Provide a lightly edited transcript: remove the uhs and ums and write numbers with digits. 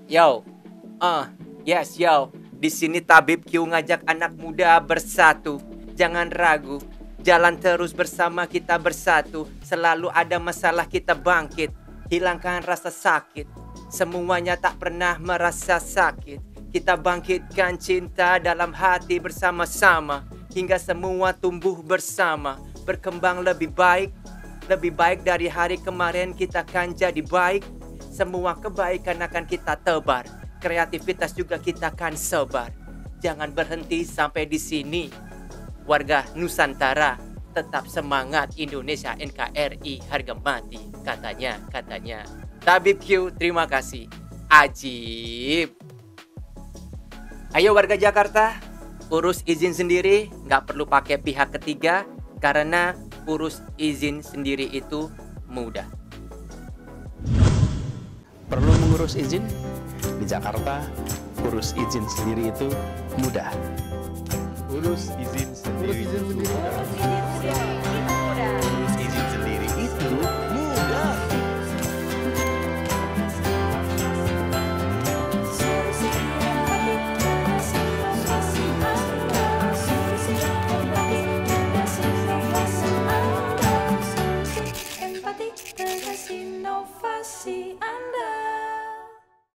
Yo, yes yo. Di sini Tabib Q ngajak anak muda bersatu. Jangan ragu, jalan terus bersama kita bersatu. Selalu ada masalah kita bangkit, hilangkan rasa sakit. Semuanya tak pernah merasa sakit. Kita bangkitkan cinta dalam hati bersama-sama, hingga semua tumbuh bersama, berkembang lebih baik. Lebih baik dari hari kemarin, kita akan jadi baik. Semua kebaikan akan kita tebar, kreativitas juga kita akan sebar. Jangan berhenti sampai di sini. Warga Nusantara, tetap semangat. Indonesia NKRI harga mati, katanya. Tabib Q, terima kasih. Ajib. Ayo warga Jakarta, urus izin sendiri, nggak perlu pakai pihak ketiga, karena urus izin sendiri itu mudah. Perlu mengurus izin? Di Jakarta, urus izin sendiri itu mudah. Urus izin sendiri